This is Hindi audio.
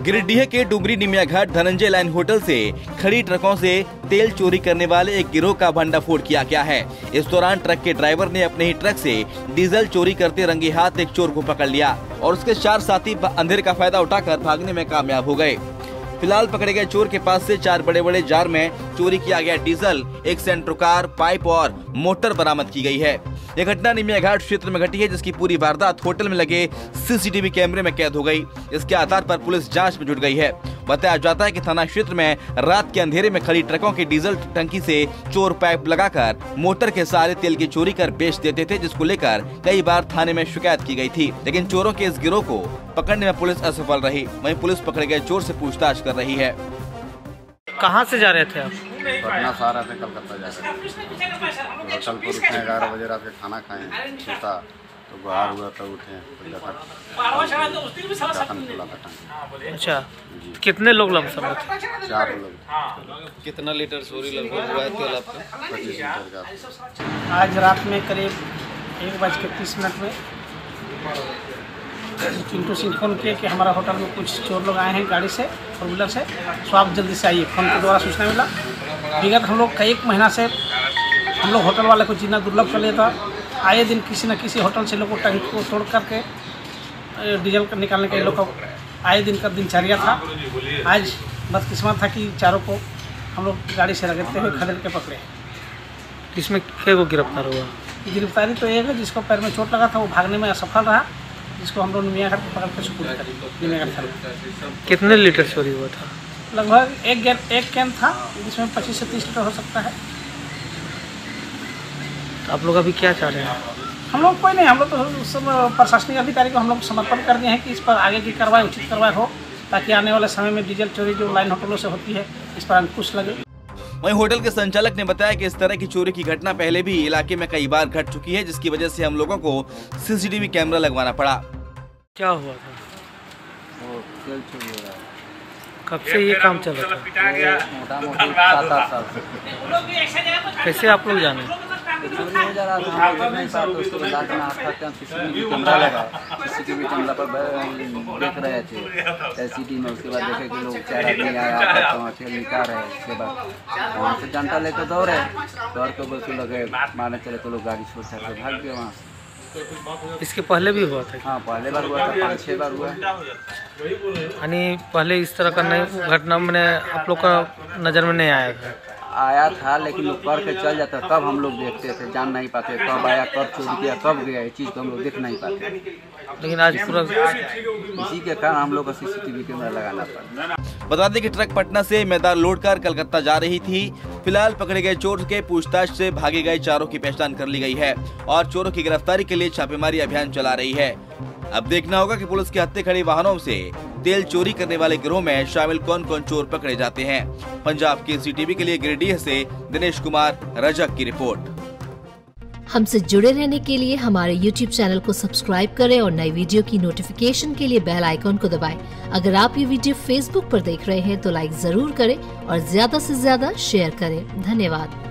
गिरिडीह के डुमरी निमिया घाट धनंजय लाइन होटल से खड़ी ट्रकों से तेल चोरी करने वाले एक गिरोह का भंडाफोड़ किया गया है। इस दौरान ट्रक के ड्राइवर ने अपने ही ट्रक से डीजल चोरी करते रंगे हाथ एक चोर को पकड़ लिया और उसके 4 साथी अंधेरे का फायदा उठाकर भागने में कामयाब हो गए। फिलहाल पकड़े गए चोर के पास से 4 बड़े जार में चोरी किया गया डीजल, एक सेंट्रो कार, पाइप और मोटर बरामद की गई है। यह घटना निमिया घाट क्षेत्र में घटी है, जिसकी पूरी वारदात होटल में लगे सीसीटीवी कैमरे में कैद हो गई। इसके आधार पर पुलिस जांच में जुट गई है। बताया जाता है कि थाना क्षेत्र में रात के अंधेरे में खड़ी ट्रकों की डीजल टंकी से चोर पाइप लगाकर मोटर के सहारे तेल की चोरी कर बेच देते थे, जिसको लेकर कई बार थाने में शिकायत की गई थी, लेकिन चोरों के इस गिरोह को पकड़ने में पुलिस असफल रही। वहीं पुलिस पकड़े गए चोर से पूछताछ कर रही है। कहाँ से जा रहे थे आप? पटना से आ रहे थे, कलकत्ता जा रहे थे। होटल पर उठे 11 बजे रात के खाना खाए, सोता तो बाहर हुआ तो उठे अच्छा, कितने लोग लमसम थे? 4 लोग। कितना लीटर चोरी लगभग हुआ है तेल आपका? 25 लीटर का। आज रात में करीब 1:30 में चिंटू सिंह फोन किए कि हमारा होटल में कुछ चोर लोग आए हैं गाड़ी से, 4 व्हीलर से, तो आप जल्दी से आइए। फोन के द्वारा सूचना मिला। विगत हम लोग कई 1 महीना से हम लोग होटल वाले को जीना दुर्लभ कर लिया था। आए दिन किसी न किसी होटल से लोगों को टंकी को तोड़ करके डीजल निकालने के लोग का आए दिन का दिनचर्या था। आज बदकिस्मत था कि चारों को हम लोग गाड़ी से रगड़ते हुए खदेड़ के पकड़े। इसमें को गिरफ्तार हुआ? गिरफ्तारी तो एक है, जिसको पैर में चोट लगा था वो भागने में असफल रहा, जिसको हम लोग निमिया घाट पकड़ के सुपुर्द कर निमिया घाट थाना। कितने लीटर चोरी हुआ था? लगभग एक कैन था, जिसमें 25 से 30 लीटर हो सकता है। तो आप लोग अभी क्या चाह रहे हैं? हम लोग कोई नहीं, हम लोग तो सब प्रशासनिक अधिकारी को हम लोग समर्पण कर दिए हैं कि इस पर आगे की कार्रवाई उचित कार्रवाई हो, ताकि आने वाले समय में डीजल चोरी जो लाइन होटलों से होती है इस पर अंकुश लगे। वहीं होटल के संचालक ने बताया कि इस तरह की चोरी की घटना पहले भी इलाके में कई बार घट चुकी है, जिसकी वजह से हम लोगों को सीसीटीवी कैमरा लगवाना पड़ा। क्या हुआ था? वो तेल चोरी हो रहा है। कब से ये काम चल रहा था? मोटा-मोटी 7-8 साल से। कैसे आप लोग जाने? चोरी हो जा रहा था, हम लोग नहीं पाते, उसको बता देना था। सीसीटीवी कैमरा लगा, सीसीटीवी कैमरा पर देख रहे थे एलसीडी में। उसके बाद देखे कि लोग 4 आदमी आया तो तेल निकाल रहे। उसके बाद वहाँ से डंडा लेकर दौड़ के बस लगे मारने चले, तो लोग गाड़ी छोड़ छाड़ के भाग गए वहाँ से। इसके पहले भी हुआ था? हाँ, पहले बार हुआ था, 5-6 बार हुआ। यानी पहले इस तरह का नहीं घटना मैंने आप लोग का नज़र में नहीं आया था, लेकिन लोग कर के चल जाता, तब हम लोग देखते थे, जान नहीं पाते कब आया, कब चोरी किया, कब गया, ये चीज़ तो हम लोग देख नहीं पाते। लेकिन आज पूरा इसी के कारण हम लोग को सीसीटीवी कैमरा लगाना पड़ा। बता दें कि ट्रक पटना से मैदान लोड कर कलकत्ता जा रही थी। फिलहाल पकड़े गए चोर के पूछताछ से भागे गए चारों की पहचान कर ली गई है और चोरों की गिरफ्तारी के लिए छापेमारी अभियान चला रही है। अब देखना होगा कि पुलिस के हत्थे खड़ी वाहनों से तेल चोरी करने वाले गिरोह में शामिल कौन कौन चोर पकड़े जाते हैं। पंजाब के CTV के लिए गिरिडीह से दिनेश कुमार रजक की रिपोर्ट। हमसे जुड़े रहने के लिए हमारे YouTube चैनल को सब्सक्राइब करें और नई वीडियो की नोटिफिकेशन के लिए बेल आइकॉन को दबाएं। अगर आप ये वीडियो Facebook पर देख रहे हैं तो लाइक जरूर करें और ज्यादा से ज्यादा शेयर करें। धन्यवाद।